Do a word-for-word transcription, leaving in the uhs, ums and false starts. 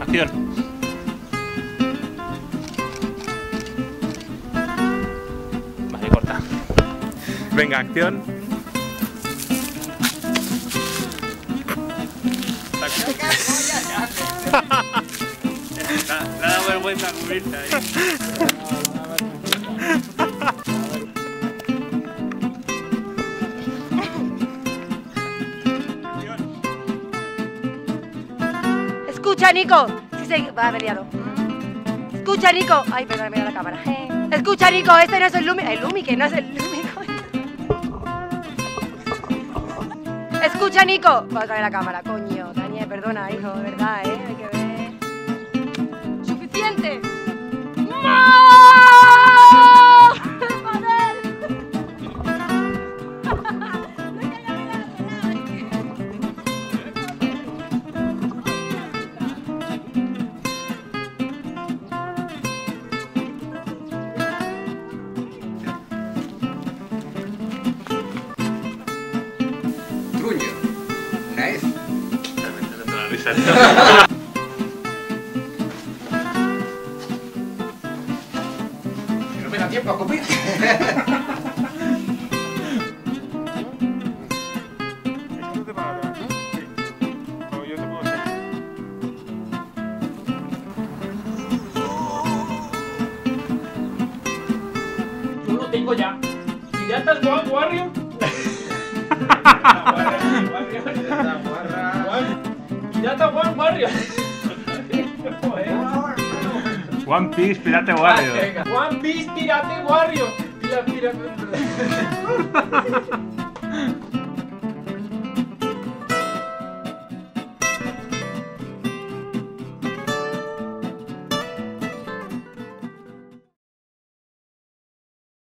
acción. Vale, corta. Venga, acción. Le da vergüenza cubrirte ahí. Escucha, Nico. Sí, se va, me he liado. Escucha, Nico. Ay, perdón, mira la cámara. Escucha, Nico, este no es el Lumi. El Lumi, que no es el Lumi. Escucha, Nico. Va a caer la cámara, coño. Daniel, perdona, hijo, de verdad, ¿eh? Hay que ver. ¡Suficiente! ¡No! ¡Joder! Truño. Una es. No me da tiempo a comer. Yo lo tengo ya. ¿Piratas One Warrior? Pirata One Warrior. One Piece, Pirate Warrior. One Piece, Pirate Warrior. Pira, pira, pira.